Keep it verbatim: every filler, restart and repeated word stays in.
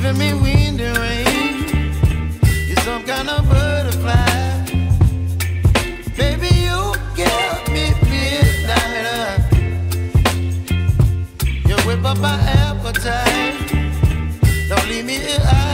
giving me wind and rain. You're some kind of butterfly. Baby, you give me midnight. You whip up my appetite. Don't leave me here.